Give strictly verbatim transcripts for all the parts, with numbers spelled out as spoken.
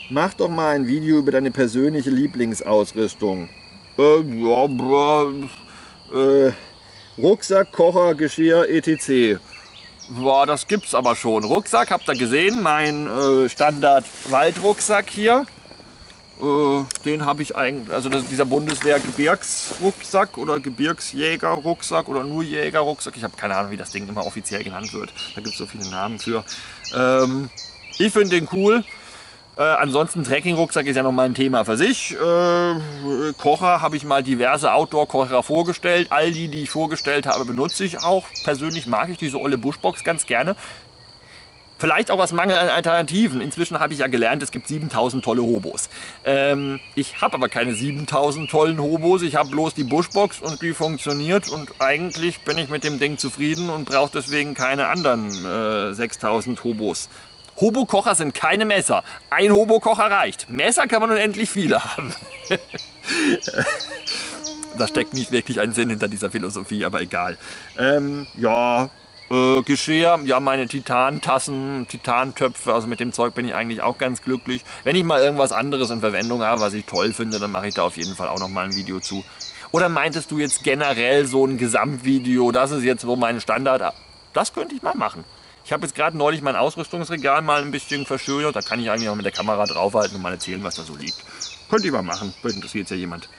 Mach doch mal ein Video über deine persönliche Lieblingsausrüstung. Äh, ja, bra, äh, Rucksack, Kocher, Geschirr, et cetera. Boah, das gibt's aber schon. Rucksack, habt ihr gesehen? Mein äh, Standard-Waldrucksack hier. Äh, den habe ich eigentlich, also das, dieser Bundeswehr-Gebirgsrucksack oder Gebirgsjäger-Rucksack oder nur Jäger-Rucksack. Ich habe keine Ahnung, wie das Ding immer offiziell genannt wird. Da gibt es so viele Namen für. Ähm, ich finde den cool. Äh, ansonsten Trekking-Rucksack ist ja nochmal ein Thema für sich. Äh, Kocher habe ich mal diverse Outdoor-Kocher vorgestellt. All die, die ich vorgestellt habe, benutze ich auch. Persönlich mag ich diese olle Bushbox ganz gerne. Vielleicht auch aus Mangel an Alternativen. Inzwischen habe ich ja gelernt, es gibt siebentausend tolle Hobos. Ähm, ich habe aber keine siebentausend tollen Hobos. Ich habe bloß die Bushbox und die funktioniert. Und eigentlich bin ich mit dem Ding zufrieden und brauche deswegen keine anderen äh, sechstausend Hobos. Hobo-Kocher sind keine Messer. Ein Hobo-Kocher reicht. Messer kann man unendlich viele haben. Da steckt nicht wirklich ein Sinn hinter dieser Philosophie, aber egal. Ähm, ja, äh, Geschirr, ja, meine Titantassen, Titantöpfe, also mit dem Zeug bin ich eigentlich auch ganz glücklich. Wenn ich mal irgendwas anderes in Verwendung habe, was ich toll finde, dann mache ich da auf jeden Fall auch noch mal ein Video zu. Oder meintest du jetzt generell so ein Gesamtvideo, das ist jetzt so mein Standard? Das könnte ich mal machen. Ich habe jetzt gerade neulich mein Ausrüstungsregal mal ein bisschen verschönert. Da kann ich eigentlich auch mit der Kamera draufhalten und mal erzählen, was da so liegt. Könnte ich mal machen. Vielleicht interessiert es ja jemand.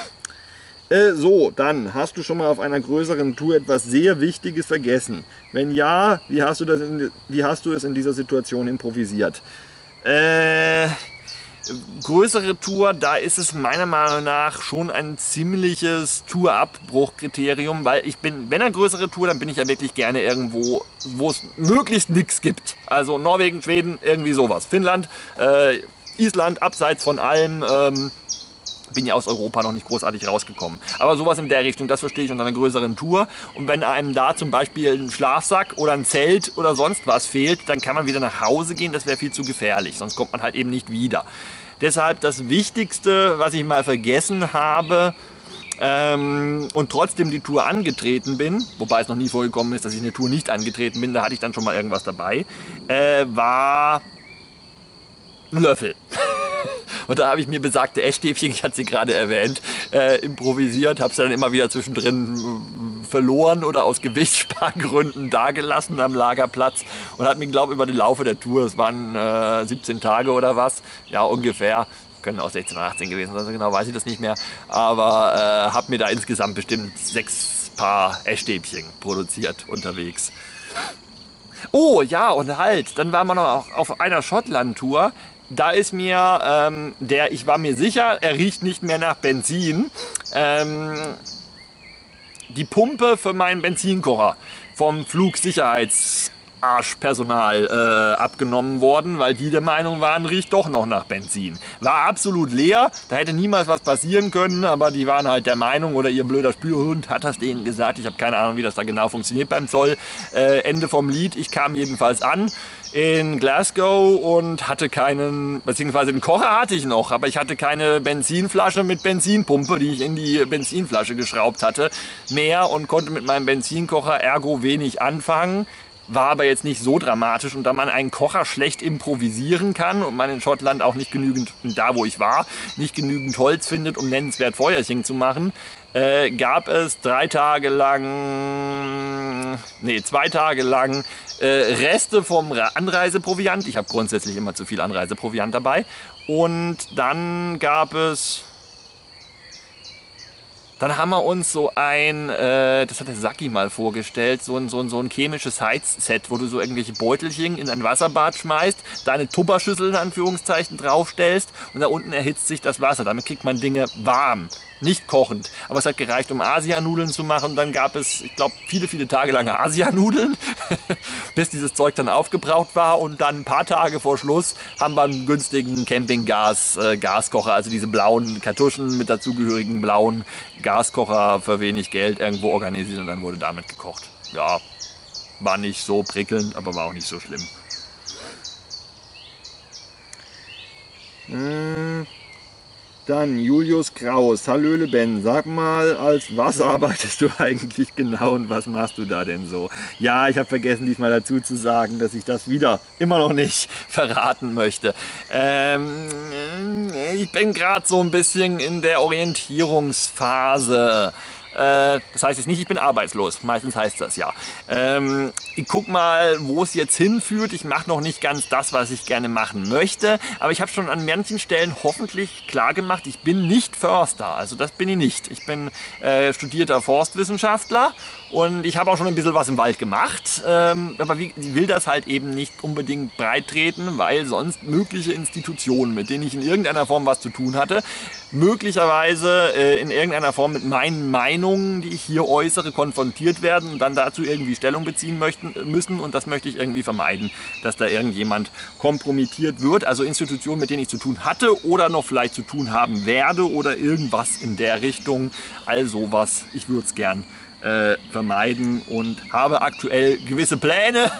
Äh, so, dann hast du schon mal auf einer größeren Tour etwas sehr Wichtiges vergessen. Wenn ja, wie hast du, das in, wie hast du es in dieser Situation improvisiert? Äh... Größere Tour, da ist es meiner Meinung nach schon ein ziemliches Tourabbruchkriterium, weil ich bin, wenn eine größere Tour, dann bin ich ja wirklich gerne irgendwo, wo es möglichst nichts gibt. Also Norwegen, Schweden, irgendwie sowas. Finnland, äh, Island, abseits von allem. Ähm, bin ja aus Europa noch nicht großartig rausgekommen. Aber sowas in der Richtung, das verstehe ich unter einer größeren Tour. Und wenn einem da zum Beispiel ein Schlafsack oder ein Zelt oder sonst was fehlt, dann kann man wieder nach Hause gehen. Das wäre viel zu gefährlich, sonst kommt man halt eben nicht wieder. Deshalb das Wichtigste, was ich mal vergessen habe ähm, und trotzdem die Tour angetreten bin, wobei es noch nie vorgekommen ist, dass ich eine Tour nicht angetreten bin, da hatte ich dann schon mal irgendwas dabei, äh, war ein Löffel. Und da habe ich mir besagte Essstäbchen, ich hatte sie gerade erwähnt, äh, improvisiert, habe sie dann immer wieder zwischendrin verloren oder aus Gewichtsspargründen dagelassen am Lagerplatz und hat mir, glaube ich, über den Laufe der Tour, es waren äh, siebzehn Tage oder was, ja ungefähr, können auch sechzehn oder achtzehn gewesen sein, so genau weiß ich das nicht mehr, aber äh, habe mir da insgesamt bestimmt sechs Paar Essstäbchen produziert unterwegs. Oh ja, und halt, dann waren wir noch auf einer Schottland-Tour. Da ist mir ähm, der, ich war mir sicher, er riecht nicht mehr nach Benzin, ähm, die Pumpe für meinen Benzinkocher vom Flugsicherheitsarschpersonal äh, abgenommen worden, weil die der Meinung waren, riecht doch noch nach Benzin. War absolut leer, da hätte niemals was passieren können, aber die waren halt der Meinung, oder ihr blöder Spürhund hat das denen gesagt, ich habe keine Ahnung, wie das da genau funktioniert beim Zoll. Äh, Ende vom Lied, ich kam jedenfalls an in Glasgow und hatte keinen, beziehungsweise den Kocher hatte ich noch, aber ich hatte keine Benzinflasche mit Benzinpumpe, die ich in die Benzinflasche geschraubt hatte, mehr und konnte mit meinem Benzinkocher ergo wenig anfangen. War aber jetzt nicht so dramatisch, und da man einen Kocher schlecht improvisieren kann und man in Schottland auch nicht genügend, da wo ich war, nicht genügend Holz findet, um nennenswert Feuerchen zu machen, äh, gab es drei Tage lang, nee, zwei Tage lang äh, Reste vom Anreiseproviant. Ich habe grundsätzlich immer zu viel Anreiseproviant dabei. Und dann gab es... Dann haben wir uns so ein, äh, das hat der Saki mal vorgestellt, so ein, so, ein, so ein chemisches Heizset, wo du so irgendwelche Beutelchen in ein Wasserbad schmeißt, da eine Tupperschüssel in Anführungszeichen draufstellst und da unten erhitzt sich das Wasser. Damit kriegt man Dinge warm, nicht kochend. Aber es hat gereicht, um Asianudeln zu machen. Dann gab es, ich glaube, viele, viele Tage lang Asianudeln, bis dieses Zeug dann aufgebraucht war. Und dann ein paar Tage vor Schluss haben wir einen günstigen Campinggas-Gaskocher, also diese blauen Kartuschen mit dazugehörigen blauen Gaskocher für wenig Geld irgendwo organisiert, und dann wurde damit gekocht. Ja, war nicht so prickelnd, aber war auch nicht so schlimm. Dann Julius Kraus. Hallöle Ben, sag mal, als was arbeitest du eigentlich genau und was machst du da denn so? Ja, ich habe vergessen diesmal dazu zu sagen, dass ich das wieder immer noch nicht verraten möchte. Ähm, ich bin gerade so ein bisschen in der Orientierungsphase. Das heißt jetzt nicht, ich bin arbeitslos. Meistens heißt das ja. Ähm, ich guck mal, wo es jetzt hinführt. Ich mache noch nicht ganz das, was ich gerne machen möchte. Aber ich habe schon an manchen Stellen hoffentlich klar gemacht, ich bin nicht Förster. Also das bin ich nicht. Ich bin äh, studierter Forstwissenschaftler und ich habe auch schon ein bisschen was im Wald gemacht. Ähm, aber wie, ich will das halt eben nicht unbedingt breit treten, weil sonst mögliche Institutionen, mit denen ich in irgendeiner Form was zu tun hatte, möglicherweise äh, in irgendeiner Form mit meinen Meinungen, die ich hier äußere, konfrontiert werden und dann dazu irgendwie Stellung beziehen möchten, müssen. Und das möchte ich irgendwie vermeiden, dass da irgendjemand kompromittiert wird. Also Institutionen, mit denen ich zu tun hatte oder noch vielleicht zu tun haben werde oder irgendwas in der Richtung. All sowas. Ich würde es gern äh, vermeiden und habe aktuell gewisse Pläne.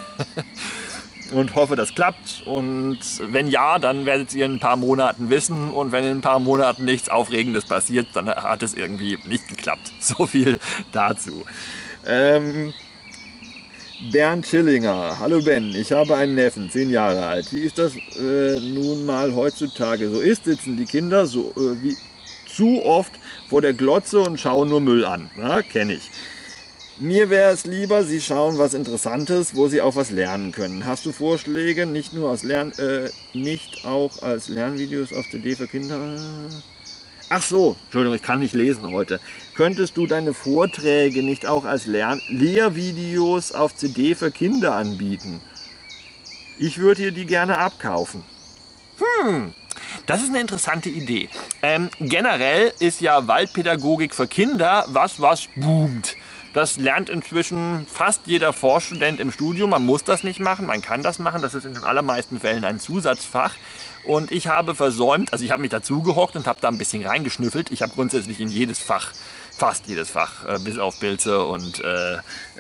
Und hoffe, das klappt. Und wenn ja, dann werdet ihr in ein paar Monaten wissen. Und wenn in ein paar Monaten nichts Aufregendes passiert, dann hat es irgendwie nicht geklappt. So viel dazu. Ähm, Bernd Schillinger. Hallo Ben, ich habe einen Neffen, zehn Jahre alt. Wie ist das äh, nun mal heutzutage so ist? Sitzen die Kinder so äh, wie zu oft vor der Glotze und schauen nur Müll an. Ja, kenne ich. Mir wäre es lieber, Sie schauen was Interessantes, wo Sie auch was lernen können. Hast du Vorschläge, nicht nur als Lern, äh, nicht auch als Lernvideos auf C D für Kinder? Ach so, Entschuldigung, ich kann nicht lesen heute. Könntest du deine Vorträge nicht auch als Lern Lehrvideos auf C D für Kinder anbieten? Ich würde dir die gerne abkaufen. Hm. Das ist eine interessante Idee. Ähm, generell ist ja Waldpädagogik für Kinder was, was boomt. Das lernt inzwischen fast jeder Vorstudent im Studium. Man muss das nicht machen, man kann das machen. Das ist in den allermeisten Fällen ein Zusatzfach. Und ich habe versäumt, also ich habe mich dazu gehockt und habe da ein bisschen reingeschnüffelt. Ich habe grundsätzlich in jedes Fach, fast jedes Fach, äh, bis auf Pilze und äh,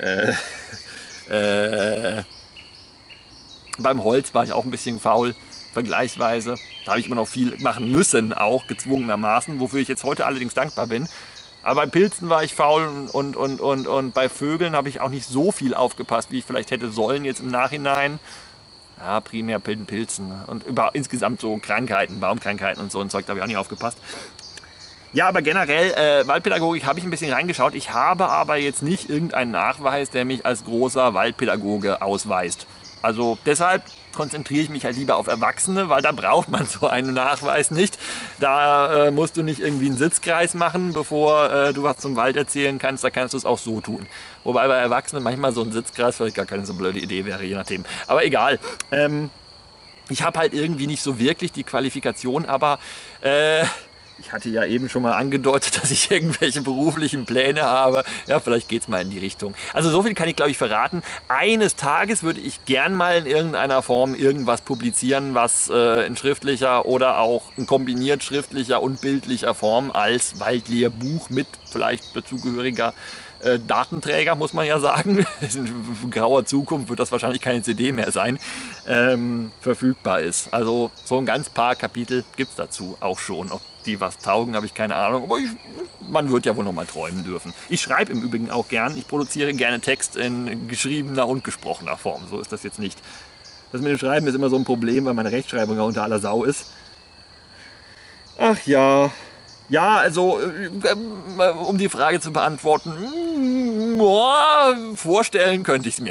äh, äh, beim Holz war ich auch ein bisschen faul, vergleichsweise. Da habe ich immer noch viel machen müssen, auch gezwungenermaßen, wofür ich jetzt heute allerdings dankbar bin. Aber bei Pilzen war ich faul und, und, und, und bei Vögeln habe ich auch nicht so viel aufgepasst, wie ich vielleicht hätte sollen jetzt im Nachhinein. Ja, primär Pilzen, Pilzen und über, insgesamt so Krankheiten, Baumkrankheiten und so ein Zeug, da habe ich auch nicht aufgepasst. Ja, aber generell, äh, Waldpädagogik habe ich ein bisschen reingeschaut. Ich habe aber jetzt nicht irgendeinen Nachweis, der mich als großer Waldpädagoge ausweist. Also deshalb konzentriere ich mich halt lieber auf Erwachsene, weil da braucht man so einen Nachweis nicht. Da äh, musst du nicht irgendwie einen Sitzkreis machen, bevor äh, du was zum Wald erzählen kannst. Da kannst du es auch so tun. Wobei bei Erwachsenen manchmal so ein Sitzkreis vielleicht gar keine so blöde Idee wäre, je nachdem. Aber egal. Ähm, ich habe halt irgendwie nicht so wirklich die Qualifikation, aber äh, ich hatte ja eben schon mal angedeutet, dass ich irgendwelche beruflichen Pläne habe. Ja, vielleicht geht es mal in die Richtung. Also so viel kann ich, glaube ich, verraten. Eines Tages würde ich gern mal in irgendeiner Form irgendwas publizieren, was äh, in schriftlicher oder auch in kombiniert schriftlicher und bildlicher Form als Waldlehrbuch mit vielleicht dazugehöriger äh, Datenträger, muss man ja sagen. In grauer Zukunft wird das wahrscheinlich keine C D mehr sein, ähm, verfügbar ist. Also so ein ganz paar Kapitel gibt es dazu auch schon. Ob die was taugen, habe ich keine Ahnung, aber ich, man wird ja wohl noch mal träumen dürfen. Ich schreibe im Übrigen auch gern, ich produziere gerne Text in geschriebener und gesprochener Form, so ist das jetzt nicht. Das mit dem Schreiben ist immer so ein Problem, weil meine Rechtschreibung ja unter aller Sau ist. Ach ja, ja, also äh, um die Frage zu beantworten, boah, vorstellen könnte ich es mir.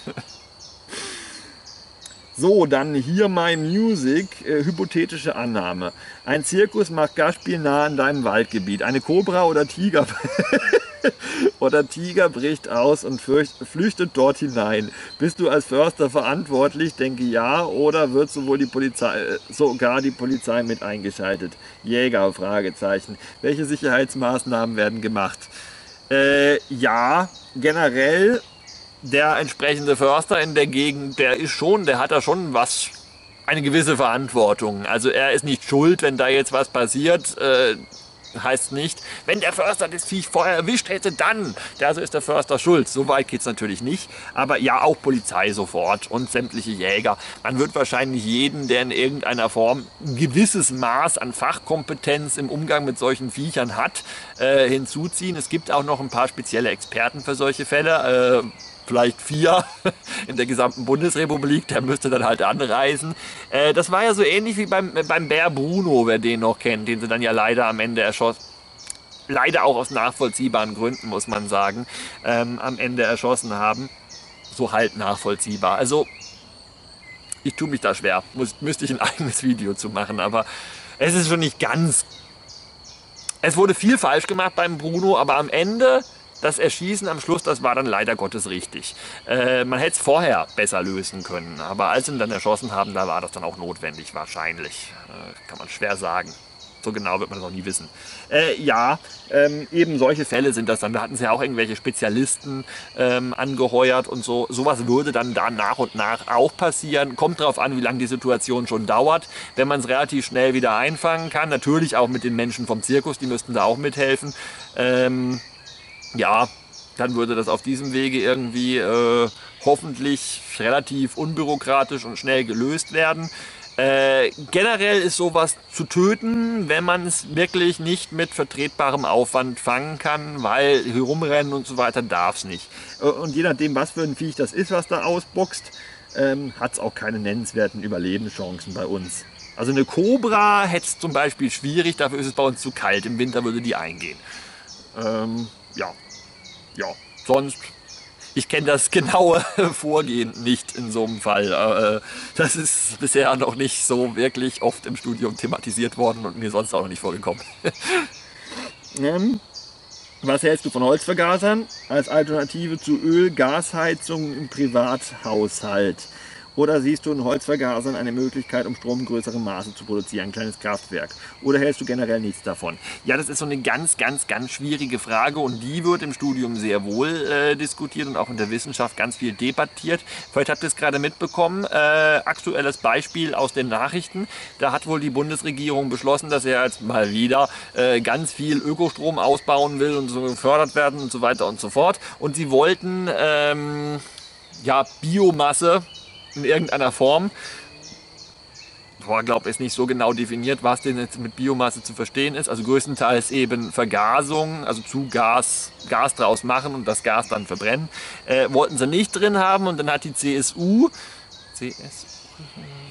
So, dann hier My Music, äh, hypothetische Annahme. Ein Zirkus macht Gastspiel nah an deinem Waldgebiet. Eine Kobra oder Tiger oder Tiger bricht aus und fürcht, flüchtet dort hinein. Bist du als Förster verantwortlich? Denke ja. Oder wird sowohl die Polizei, sogar die Polizei mit eingeschaltet? Jäger, Fragezeichen. Welche Sicherheitsmaßnahmen werden gemacht? Äh, ja, generell der entsprechende Förster in der Gegend, der ist schon, der hat da schon was, eine gewisse Verantwortung. Also er ist nicht schuld, wenn da jetzt was passiert. Äh, heißt nicht, wenn der Förster das Viech vorher erwischt hätte, dann, also ist der Förster schuld. So weit geht es natürlich nicht, aber ja, auch Polizei sofort und sämtliche Jäger. Man wird wahrscheinlich jeden, der in irgendeiner Form ein gewisses Maß an Fachkompetenz im Umgang mit solchen Viechern hat, äh, hinzuziehen. Es gibt auch noch ein paar spezielle Experten für solche Fälle. Äh, vielleicht vier in der gesamten Bundesrepublik, der müsste dann halt anreisen. Äh, das war ja so ähnlich wie beim, beim Bär Bruno, wer den noch kennt, den sie dann ja leider am Ende erschossen, leider auch aus nachvollziehbaren Gründen, muss man sagen, ähm, am Ende erschossen haben. So halt nachvollziehbar. Also, ich tue mich da schwer, Muss, müsste ich ein eigenes Video zu machen, aber es ist schon nicht ganz... Es wurde viel falsch gemacht beim Bruno, aber am Ende... Das Erschießen am Schluss, das war dann leider Gottes richtig. Äh, man hätte es vorher besser lösen können, aber als sie ihn dann erschossen haben, da war das dann auch notwendig, wahrscheinlich. Äh, kann man schwer sagen. So genau wird man das noch nie wissen. Äh, ja, ähm, eben solche Fälle sind das dann. Da hatten sie ja auch irgendwelche Spezialisten ähm, angeheuert und so. Sowas würde dann da nach und nach auch passieren. Kommt darauf an, wie lange die Situation schon dauert. Wenn man es relativ schnell wieder einfangen kann, natürlich auch mit den Menschen vom Zirkus, die müssten da auch mithelfen. Ähm, Ja, dann würde das auf diesem Wege irgendwie äh, hoffentlich relativ unbürokratisch und schnell gelöst werden. Äh, generell ist sowas zu töten, wenn man es wirklich nicht mit vertretbarem Aufwand fangen kann, weil herumrennen und so weiter darf es nicht. Und je nachdem, was für ein Viech das ist, was da ausboxt, ähm, hat es auch keine nennenswerten Überlebenschancen bei uns. Also eine Kobra hätte es zum Beispiel schwierig, dafür ist es bei uns zu kalt. Im Winter würde die eingehen. Ähm, Ja, ja, sonst, ich kenne das genaue Vorgehen nicht in so einem Fall. Äh, das ist bisher noch nicht so wirklich oft im Studium thematisiert worden und mir sonst auch noch nicht vorgekommen. ähm, was hältst du von Holzvergasern als Alternative zu Öl-Gasheizung im Privathaushalt? Oder siehst du in Holzvergasern eine Möglichkeit, um Strom in größerem Maße zu produzieren, ein kleines Kraftwerk? Oder hältst du generell nichts davon? Ja, das ist so eine ganz, ganz, ganz schwierige Frage und die wird im Studium sehr wohl äh, diskutiert und auch in der Wissenschaft ganz viel debattiert. Vielleicht habt ihr es gerade mitbekommen, äh, aktuelles Beispiel aus den Nachrichten. Da hat wohl die Bundesregierung beschlossen, dass er jetzt mal wieder äh, ganz viel Ökostrom ausbauen will und so gefördert werden und so weiter und so fort. Und sie wollten ähm, ja, Biomasse in irgendeiner Form, ich glaube, ist nicht so genau definiert, was denn jetzt mit Biomasse zu verstehen ist, also größtenteils eben Vergasung, also zu Gas, Gas draus machen und das Gas dann verbrennen, äh, wollten sie nicht drin haben und dann hat die C S U, C S U,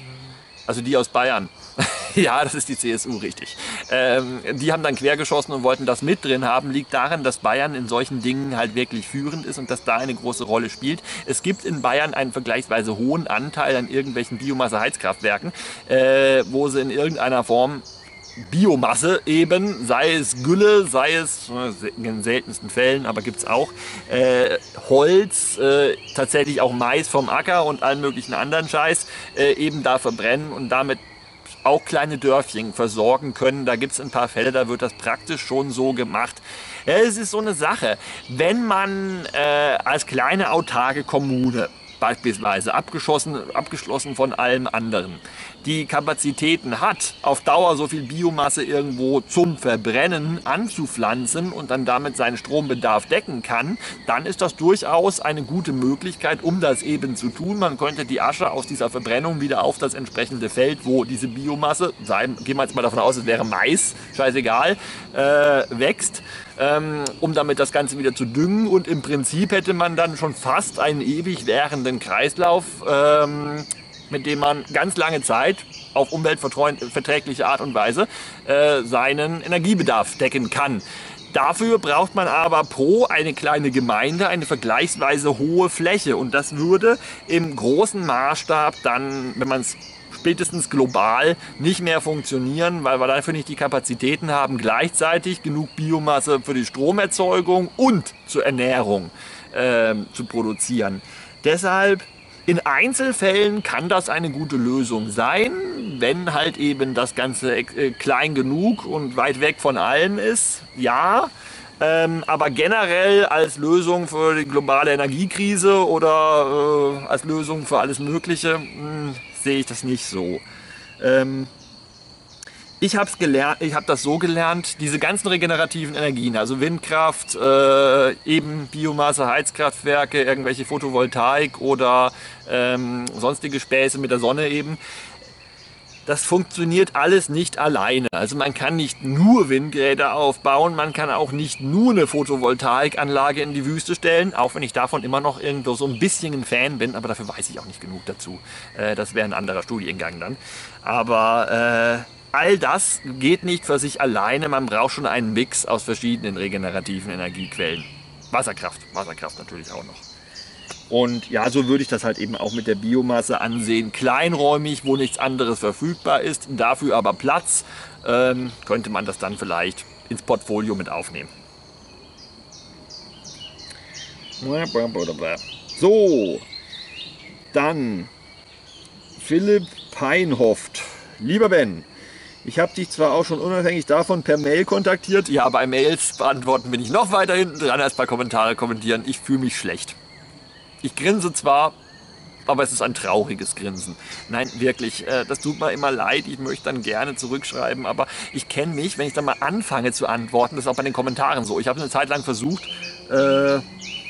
also die aus Bayern, ja, das ist die C S U, richtig. Ähm, die haben dann quergeschossen und wollten das mit drin haben. Liegt daran, dass Bayern in solchen Dingen halt wirklich führend ist und dass da eine große Rolle spielt. Es gibt in Bayern einen vergleichsweise hohen Anteil an irgendwelchen Biomasse-Heizkraftwerken, äh, wo sie in irgendeiner Form Biomasse eben, sei es Gülle, sei es in den seltensten Fällen, aber gibt es auch äh, Holz, äh, tatsächlich auch Mais vom Acker und allen möglichen anderen Scheiß, äh, eben da verbrennen und damit auch kleine Dörfchen versorgen können. Da gibt es ein paar Fälle, da wird das praktisch schon so gemacht. Ja, es ist so eine Sache, wenn man äh, als kleine autarke Kommune beispielsweise abgeschlossen, abgeschlossen von allem anderen, die Kapazitäten hat, auf Dauer so viel Biomasse irgendwo zum Verbrennen anzupflanzen und dann damit seinen Strombedarf decken kann, dann ist das durchaus eine gute Möglichkeit, um das eben zu tun. Man könnte die Asche aus dieser Verbrennung wieder auf das entsprechende Feld, wo diese Biomasse, sei, gehen wir jetzt mal davon aus, es wäre Mais, scheißegal, äh, wächst, ähm, um damit das Ganze wieder zu düngen, und im Prinzip hätte man dann schon fast einen ewig währenden Kreislauf, ähm, mit dem man ganz lange Zeit auf umweltverträgliche Art und Weise äh, seinen Energiebedarf decken kann. Dafür braucht man aber pro eine kleine Gemeinde eine vergleichsweise hohe Fläche, und das würde im großen Maßstab dann, wenn man es spätestens global, nicht mehr funktionieren, weil wir dafür nicht die Kapazitäten haben, gleichzeitig genug Biomasse für die Stromerzeugung und zur Ernährung äh, zu produzieren. Deshalb in Einzelfällen kann das eine gute Lösung sein, wenn halt eben das Ganze äh, klein genug und weit weg von allem ist, ja. Ähm, aber generell als Lösung für die globale Energiekrise oder äh, als Lösung für alles Mögliche mh, sehe ich das nicht so. Ähm, Ich habe es gelernt, ich habe das so gelernt, diese ganzen regenerativen Energien, also Windkraft, äh, eben Biomasse, Heizkraftwerke, irgendwelche Photovoltaik oder ähm, sonstige Späße mit der Sonne eben, das funktioniert alles nicht alleine. Also man kann nicht nur Windräder aufbauen, man kann auch nicht nur eine Photovoltaikanlage in die Wüste stellen, auch wenn ich davon immer noch irgendwo so ein bisschen ein Fan bin, aber dafür weiß ich auch nicht genug dazu. Äh, das wäre ein anderer Studiengang dann. Aber äh, all das geht nicht für sich alleine, man braucht schon einen Mix aus verschiedenen regenerativen Energiequellen. Wasserkraft, Wasserkraft natürlich auch noch. Und ja, so würde ich das halt eben auch mit der Biomasse ansehen. Kleinräumig, wo nichts anderes verfügbar ist, dafür aber Platz, ähm, könnte man das dann vielleicht ins Portfolio mit aufnehmen. So, dann Philipp Peinhoft. Lieber Ben, ich habe dich zwar auch schon unabhängig davon per Mail kontaktiert. Ja, bei Mails beantworten bin ich noch weiter hinten dran als bei Kommentare kommentieren. Ich fühle mich schlecht. Ich grinse zwar, aber es ist ein trauriges Grinsen. Nein, wirklich, äh, das tut mir immer leid. Ich möchte dann gerne zurückschreiben, aber ich kenne mich, wenn ich dann mal anfange zu antworten, das ist auch bei den Kommentaren so. Ich habe eine Zeit lang versucht, äh,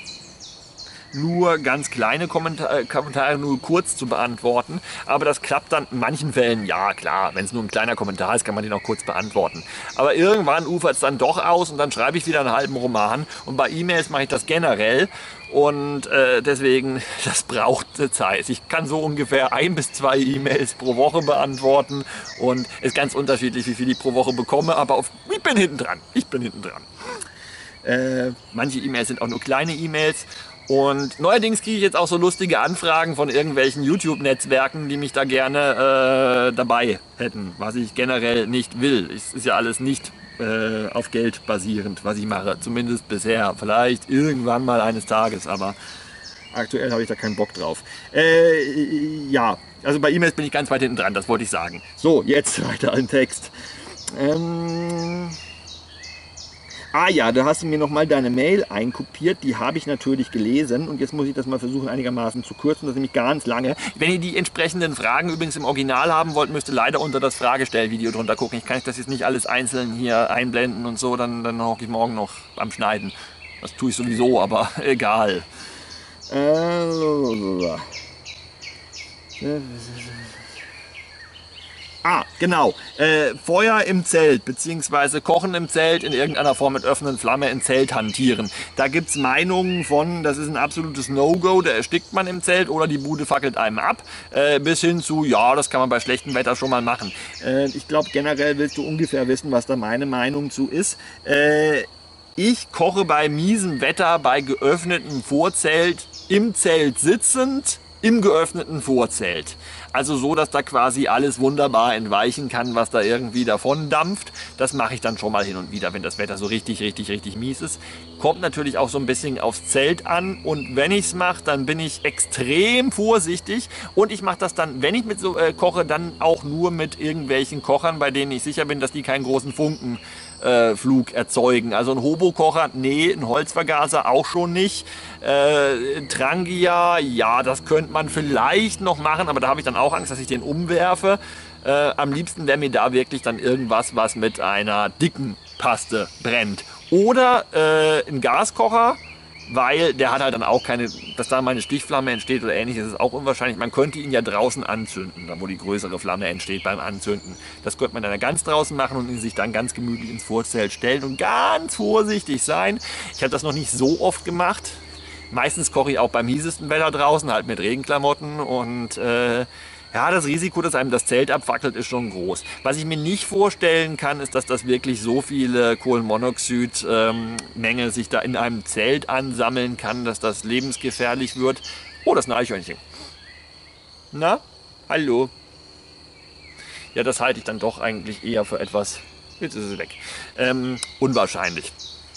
nur ganz kleine Kommentare, Kommentare nur kurz zu beantworten, aber das klappt dann in manchen Fällen, ja klar, wenn es nur ein kleiner Kommentar ist, kann man den auch kurz beantworten. Aber irgendwann ufert es dann doch aus und dann schreibe ich wieder einen halben Roman und bei E-Mails mache ich das generell und äh, deswegen, das braucht Zeit. Ich kann so ungefähr ein bis zwei E-Mails pro Woche beantworten und es ist ganz unterschiedlich, wie viel ich pro Woche bekomme, aber auf, ich bin hinten dran, ich bin hinten dran. Äh, manche E-Mails sind auch nur kleine E-Mails. Und neuerdings kriege ich jetzt auch so lustige Anfragen von irgendwelchen YouTube-Netzwerken, die mich da gerne äh, dabei hätten, was ich generell nicht will. Es ist ja alles nicht äh, auf Geld basierend, was ich mache, zumindest bisher. Vielleicht irgendwann mal eines Tages, aber aktuell habe ich da keinen Bock drauf. Äh, ja, also bei E-Mails bin ich ganz weit hinten dran, das wollte ich sagen. So, jetzt weiter im Text. Ähm... Ah ja, da hast du mir nochmal deine Mail einkopiert, die habe ich natürlich gelesen und jetzt muss ich das mal versuchen einigermaßen zu kürzen, das ist nämlich ganz lange. Wenn ihr die entsprechenden Fragen übrigens im Original haben wollt, müsst ihr leider unter das Fragestellvideo drunter gucken. Ich kann das jetzt nicht alles einzeln hier einblenden und so, dann, dann hocke ich morgen noch am Schneiden. Das tue ich sowieso, aber egal. Äh, Ah, genau. Äh, Feuer im Zelt bzw. Kochen im Zelt in irgendeiner Form mit offenen Flamme im Zelt hantieren. Da gibt es Meinungen von, das ist ein absolutes No-Go, da erstickt man im Zelt oder die Bude fackelt einem ab, äh, bis hin zu, ja, das kann man bei schlechtem Wetter schon mal machen. Äh, ich glaube, generell willst du ungefähr wissen, was da meine Meinung zu ist. Äh, ich koche bei miesem Wetter, bei geöffnetem Vorzelt, im Zelt sitzend, im geöffneten Vorzelt. Also so, dass da quasi alles wunderbar entweichen kann, was da irgendwie davon dampft. Das mache ich dann schon mal hin und wieder, wenn das Wetter so richtig, richtig, richtig mies ist. Kommt natürlich auch so ein bisschen aufs Zelt an und wenn ich es mache, dann bin ich extrem vorsichtig und ich mache das dann, wenn ich mit so äh, koche, dann auch nur mit irgendwelchen Kochern, bei denen ich sicher bin, dass die keinen großen Funken Äh, Flug erzeugen. Also ein Hobokocher, nee, ein Holzvergaser auch schon nicht. Äh, Trangia, ja, das könnte man vielleicht noch machen, aber da habe ich dann auch Angst, dass ich den umwerfe. Äh, am liebsten wäre mir da wirklich dann irgendwas, was mit einer dicken Paste brennt. Oder äh, ein Gaskocher, weil der hat halt dann auch keine, dass da mal eine Stichflamme entsteht oder ähnliches, ist auch unwahrscheinlich. Man könnte ihn ja draußen anzünden, da wo die größere Flamme entsteht beim Anzünden. Das könnte man dann ganz draußen machen und ihn sich dann ganz gemütlich ins Vorzelt stellen und ganz vorsichtig sein. Ich habe das noch nicht so oft gemacht. Meistens koche ich auch beim miesesten Wetter draußen, halt mit Regenklamotten und äh, ja, das Risiko, dass einem das Zelt abfackelt, ist schon groß. Was ich mir nicht vorstellen kann, ist, dass das wirklich so viele Kohlenmonoxid-Menge ähm, sich da in einem Zelt ansammeln kann, dass das lebensgefährlich wird. Oh, das ist ein Eichhörnchen. Na, hallo. Ja, das halte ich dann doch eigentlich eher für etwas, jetzt ist es weg, ähm, unwahrscheinlich.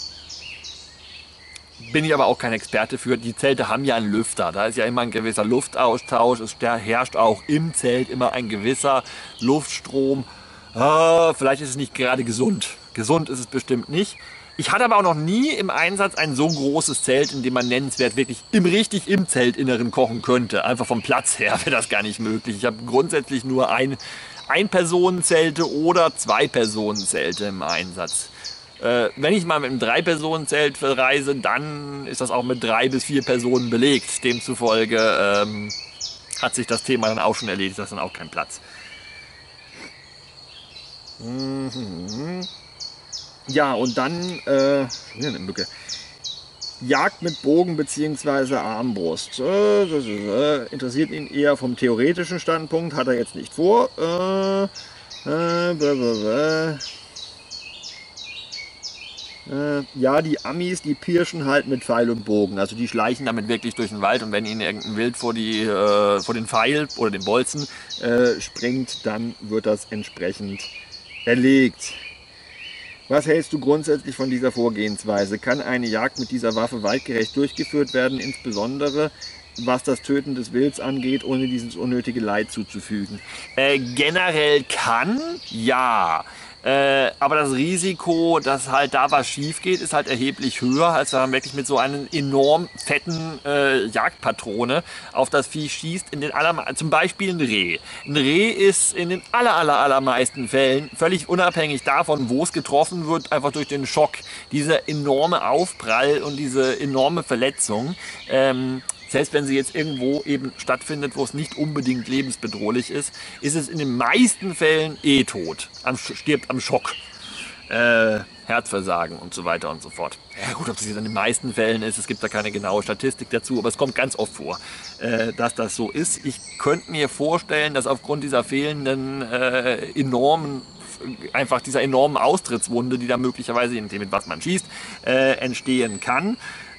Bin ich aber auch kein Experte für. Die Zelte haben ja einen Lüfter. Da ist ja immer ein gewisser Luftaustausch. Es herrscht auch im Zelt immer ein gewisser Luftstrom. Ah, vielleicht ist es nicht gerade gesund. Gesund ist es bestimmt nicht. Ich hatte aber auch noch nie im Einsatz ein so großes Zelt, in dem man nennenswert wirklich im richtig im Zeltinneren kochen könnte. Einfach vom Platz her wäre das gar nicht möglich. Ich habe grundsätzlich nur ein Ein-Personen-Zelte oder Zwei-Personen-Zelte im Einsatz. Äh, wenn ich mal mit einem Drei-Personen-Zelt verreise, dann ist das auch mit drei bis vier Personen belegt. Demzufolge ähm, hat sich das Thema dann auch schon erledigt, das ist dann auch kein Platz. Mhm. Ja, und dann äh, eine Mücke. Jagd mit Bogen bzw. Armbrust. Äh, das ist, äh, interessiert ihn eher vom theoretischen Standpunkt, hat er jetzt nicht vor. Äh, äh, blablabla. Äh, ja, die Amis, die pirschen halt mit Pfeil und Bogen. Also die schleichen damit wirklich durch den Wald und wenn ihnen irgendein Wild vor, die, äh, vor den Pfeil oder den Bolzen äh, springt, dann wird das entsprechend erlegt. Was hältst du grundsätzlich von dieser Vorgehensweise? Kann eine Jagd mit dieser Waffe waldgerecht durchgeführt werden, insbesondere was das Töten des Wilds angeht, ohne dieses unnötige Leid zuzufügen? Äh, generell kann, ja. Äh, aber das Risiko, dass halt da was schief geht, ist halt erheblich höher, als wenn man wirklich mit so einer enorm fetten äh, Jagdpatrone auf das Vieh schießt. In den aller, zum Beispiel ein Reh. Ein Reh ist in den aller, aller, allermeisten Fällen völlig unabhängig davon, wo es getroffen wird, einfach durch den Schock. Dieser enorme Aufprall und diese enorme Verletzung. Ähm, Selbst wenn sie jetzt irgendwo eben stattfindet, wo es nicht unbedingt lebensbedrohlich ist, ist es in den meisten Fällen eh tot. Am, stirbt am Schock. Äh, Herzversagen und so weiter und so fort. Ja gut, ob das jetzt in den meisten Fällen ist, es gibt da keine genaue Statistik dazu, aber es kommt ganz oft vor, äh, dass das so ist. Ich könnte mir vorstellen, dass aufgrund dieser fehlenden äh, enormen einfach dieser enormen Austrittswunde, die da möglicherweise, je nachdem mit was man schießt, äh, entstehen kann.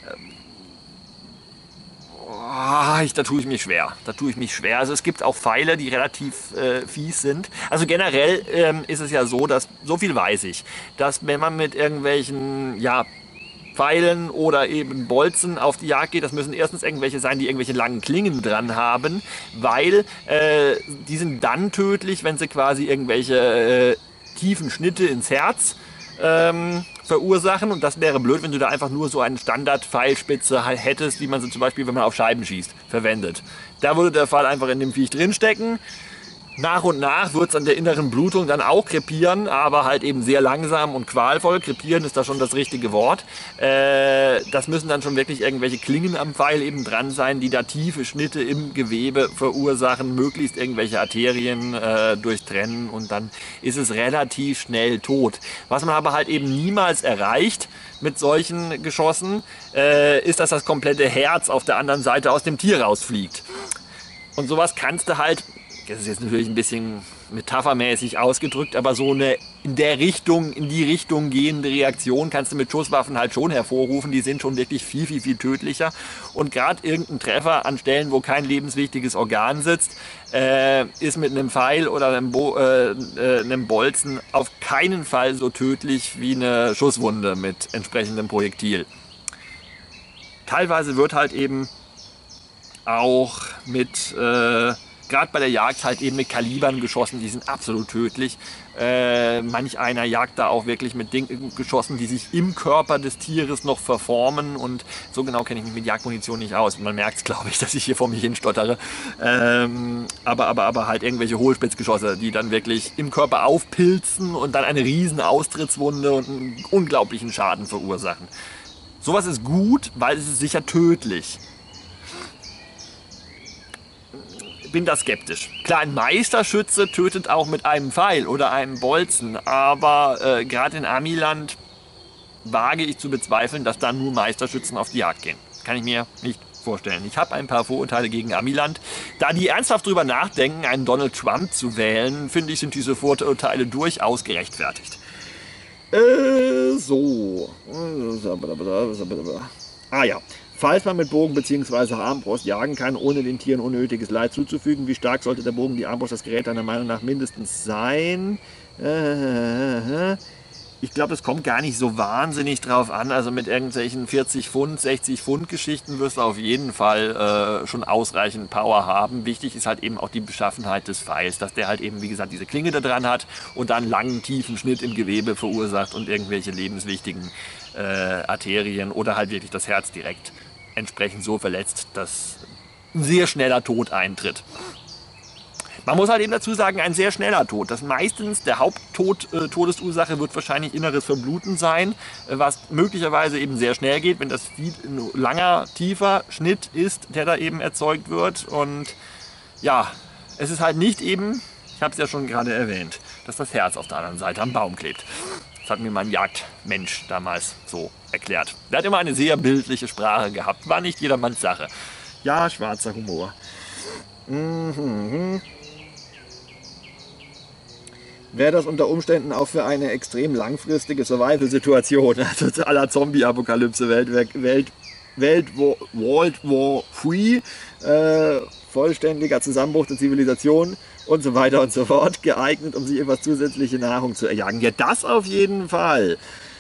Oh, ich, da tue ich mich schwer. Da tue ich mich schwer. Also es gibt auch Pfeile, die relativ äh, fies sind. Also generell ähm, ist es ja so, dass, so viel weiß ich, dass wenn man mit irgendwelchen, ja, Pfeilen oder eben Bolzen auf die Jagd geht, das müssen erstens irgendwelche sein, die irgendwelche langen Klingen dran haben, weil äh, die sind dann tödlich, wenn sie quasi irgendwelche äh, tiefen Schnitte ins Herz ähm, verursachen, und das wäre blöd, wenn du da einfach nur so eine Standard-Pfeilspitze hättest, wie man sie zum Beispiel, wenn man auf Scheiben schießt, verwendet. Da würde der Pfeil einfach in dem Viech drinstecken. Nach und nach wird es an der inneren Blutung dann auch krepieren, aber halt eben sehr langsam und qualvoll. Krepieren ist da schon das richtige Wort. Äh, das müssen dann schon wirklich irgendwelche Klingen am Pfeil eben dran sein, die da tiefe Schnitte im Gewebe verursachen, möglichst irgendwelche Arterien äh, durchtrennen, und dann ist es relativ schnell tot. Was man aber halt eben niemals erreicht mit solchen Geschossen, äh, ist, dass das komplette Herz auf der anderen Seite aus dem Tier rausfliegt. Und sowas kannst du halt, das ist jetzt natürlich ein bisschen metaphermäßig ausgedrückt, aber so eine in der Richtung, in die Richtung gehende Reaktion kannst du mit Schusswaffen halt schon hervorrufen. Die sind schon wirklich viel, viel, viel tödlicher. Und gerade irgendein Treffer an Stellen, wo kein lebenswichtiges Organ sitzt, äh, ist mit einem Pfeil oder einem, Bo äh, äh, einem Bolzen auf keinen Fall so tödlich wie eine Schusswunde mit entsprechendem Projektil. Teilweise wird halt eben auch mit äh, gerade bei der Jagd halt eben mit Kalibern geschossen, die sind absolut tödlich. Äh, manch einer jagt da auch wirklich mit Dingen geschossen, die sich im Körper des Tieres noch verformen, und so genau kenne ich mich mit Jagdmunition nicht aus. Man merkt es, glaube ich, dass ich hier vor mich hin stottere. Ähm, aber, aber, aber halt irgendwelche Hohlspitzgeschosse, die dann wirklich im Körper aufpilzen und dann eine riesen Austrittswunde und einen unglaublichen Schaden verursachen. Sowas ist gut, weil es ist sicher tödlich. Bin da skeptisch. Klar, ein Meisterschütze tötet auch mit einem Pfeil oder einem Bolzen, aber äh, gerade in Amiland wage ich zu bezweifeln, dass da nur Meisterschützen auf die Jagd gehen. Kann ich mir nicht vorstellen. Ich habe ein paar Vorurteile gegen Amiland. Da die ernsthaft drüber nachdenken, einen Donald Trump zu wählen, finde ich, sind diese Vorurteile durchaus gerechtfertigt. Äh, so. Ah ja. Falls man mit Bogen bzw. Armbrust jagen kann, ohne den Tieren unnötiges Leid zuzufügen, wie stark sollte der Bogen, die Armbrust, das Gerät deiner Meinung nach mindestens sein? Ich glaube, das kommt gar nicht so wahnsinnig drauf an. Also mit irgendwelchen vierzig Pfund, sechzig Pfund Geschichten wirst du auf jeden Fall äh, schon ausreichend Power haben. Wichtig ist halt eben auch die Beschaffenheit des Pfeils, dass der halt eben, wie gesagt, diese Klinge da dran hat und dann einen langen, tiefen Schnitt im Gewebe verursacht und irgendwelche lebenswichtigen äh, Arterien oder halt wirklich das Herz direkt entsprechend so verletzt, dass ein sehr schneller Tod eintritt. Man muss halt eben dazu sagen, ein sehr schneller Tod. Das meistens der Haupttodesursache äh, wird wahrscheinlich inneres Verbluten sein, äh, was möglicherweise eben sehr schnell geht, wenn das viel, ein langer, tiefer Schnitt ist, der da eben erzeugt wird. Und ja, es ist halt nicht eben, ich habe es ja schon gerade erwähnt, dass das Herz auf der anderen Seite am Baum klebt. Das hat mir mein Jagdmensch damals so erklärt. Der hat immer eine sehr bildliche Sprache gehabt, war nicht jedermanns Sache. Ja, schwarzer Humor. Mhm. Wäre das unter Umständen auch für eine extrem langfristige Survival-Situation, also zu aller Zombie-Apokalypse, Welt, Welt, Welt, World War drei, äh, vollständiger Zusammenbruch der Zivilisation und so weiter und so fort, geeignet, um sich etwas zusätzliche Nahrung zu erjagen? Ja, das auf jeden Fall.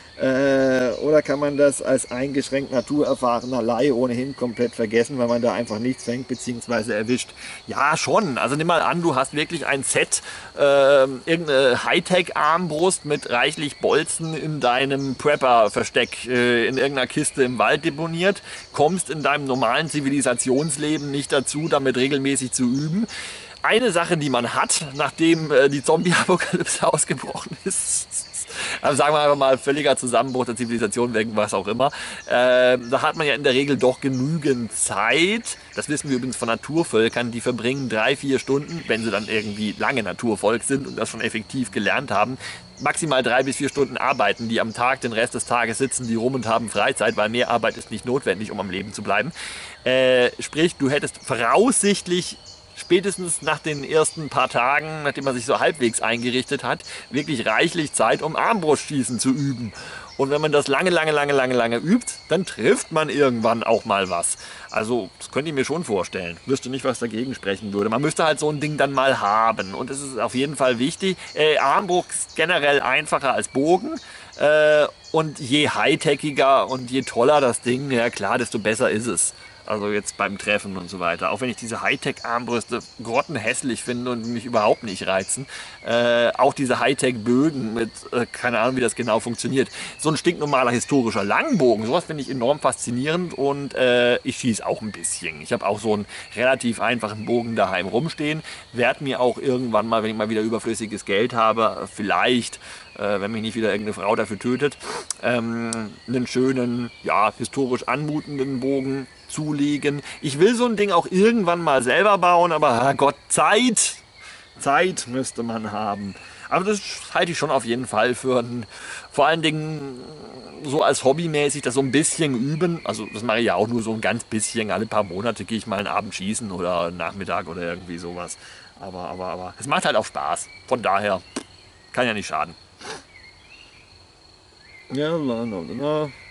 Äh, oder kann man das als eingeschränkt naturerfahrener Laie ohnehin komplett vergessen, weil man da einfach nichts fängt bzw. erwischt? Ja, schon. Also nimm mal an, du hast wirklich ein Set, äh, irgendeine Hightech-Armbrust mit reichlich Bolzen in deinem Prepper-Versteck äh, in irgendeiner Kiste im Wald deponiert, kommst in deinem normalen Zivilisationsleben nicht dazu, damit regelmäßig zu üben. Eine Sache, die man hat, nachdem äh, die Zombie-Apokalypse ausgebrochen ist, also sagen wir einfach mal völliger Zusammenbruch der Zivilisation, wegen was auch immer, äh, da hat man ja in der Regel doch genügend Zeit. Das wissen wir übrigens von Naturvölkern, die verbringen drei, vier Stunden, wenn sie dann irgendwie lange Naturvolk sind und das schon effektiv gelernt haben, maximal drei bis vier Stunden arbeiten die am Tag, den Rest des Tages sitzen die rum und haben Freizeit, weil mehr Arbeit ist nicht notwendig, um am Leben zu bleiben. Äh, sprich, du hättest voraussichtlich spätestens nach den ersten paar Tagen, nachdem man sich so halbwegs eingerichtet hat, wirklich reichlich Zeit, um Armbrustschießen zu üben. Und wenn man das lange, lange, lange, lange, lange übt, dann trifft man irgendwann auch mal was. Also, das könnte ich mir schon vorstellen. Wüsste nicht, was dagegen sprechen würde. Man müsste halt so ein Ding dann mal haben. Und es ist auf jeden Fall wichtig. Äh, Armbrust ist generell einfacher als Bogen. Äh, und je high-techiger und je toller das Ding, ja klar, desto besser ist es. Also jetzt beim Treffen und so weiter. Auch wenn ich diese Hightech-Armbrüste grottenhässlich finde und mich überhaupt nicht reizen. Äh, auch diese Hightech-Bögen mit, äh, keine Ahnung, wie das genau funktioniert. So ein stinknormaler historischer Langbogen, sowas finde ich enorm faszinierend und äh, ich schieße auch ein bisschen. Ich habe auch so einen relativ einfachen Bogen daheim rumstehen. Werde mir auch irgendwann mal, wenn ich mal wieder überflüssiges Geld habe, vielleicht, äh, wenn mich nicht wieder irgendeine Frau dafür tötet, ähm, einen schönen, ja, historisch anmutenden Bogen zulegen. Ich will so ein Ding auch irgendwann mal selber bauen, aber Herrgott, Zeit, Zeit müsste man haben. Aber das halte ich schon auf jeden Fall für ein, vor allen Dingen so als hobbymäßig, das so ein bisschen üben. Also das mache ich ja auch nur so ein ganz bisschen. Alle paar Monate gehe ich mal einen Abend schießen oder einen Nachmittag oder irgendwie sowas. Aber, aber, aber es macht halt auch Spaß. Von daher kann ja nicht schaden. Ja, na, na, na.